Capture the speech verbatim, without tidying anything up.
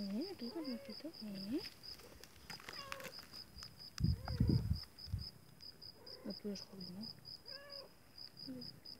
Eh, aquí con gatito. Eh. No puedes joder, ¿no?